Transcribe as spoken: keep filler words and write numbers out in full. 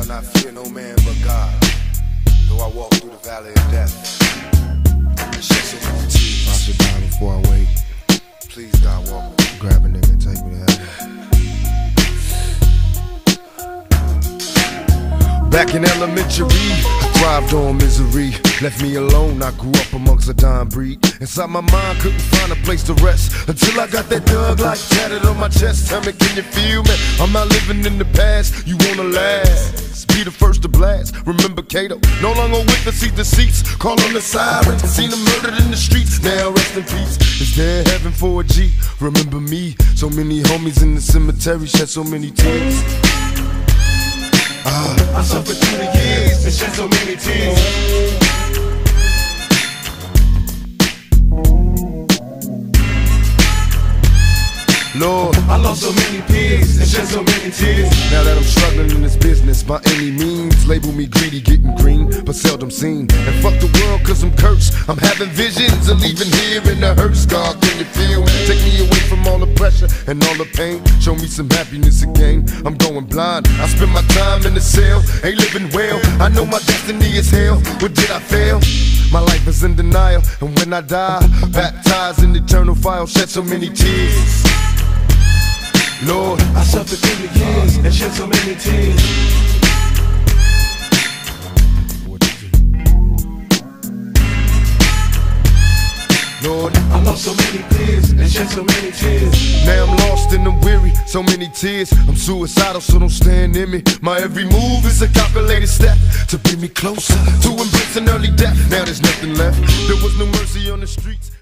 not fear no man but God. Though I walk through the valley of death, and shed so many tears. I should die before I wake. Please, God, walk with me. Grab a nigga and take me to heaven. Back in elementary, I thrived on misery. Left me alone, I grew up amongst a dying breed. Inside my mind, couldn't find a place to rest until I got that thug like tatted on my chest. Tell me, can you feel me? I'm not living in the past, you wanna last. Be the first to blast, remember Cato. No longer with the seat, the seats. Call on the sirens, seen them murdered in the streets. Now rest in peace, is there heaven for a G? Remember me, so many homies in the cemetery shed so many tears. Uh, I suffered through the years and shed so many tears. Lord, I lost so many peers and shed so many tears. Now that I'm struggling in this business by any means, label me greedy, getting green, but seldom seen. And fuck the world cause I'm cursed. I'm having visions of leaving here in the hearse. God, can you feel me? Take me away from all the pressure and all the pain. Show me some happiness again. I'm going blind. I spend my time in the cell, ain't living well. I know my destiny is hell, but did I fail? My life is in denial, and when I die, baptized in eternal fire, shed so many tears. Lord, I suffered through the years and shed so many tears. Lord, I lost so many peers and shed so many tears. Now I'm lost and I'm weary, so many tears. I'm suicidal, so don't stand in me. My every move is a calculated step to bring me closer to embracing early death. Now there's nothing left. There was no mercy on the streets.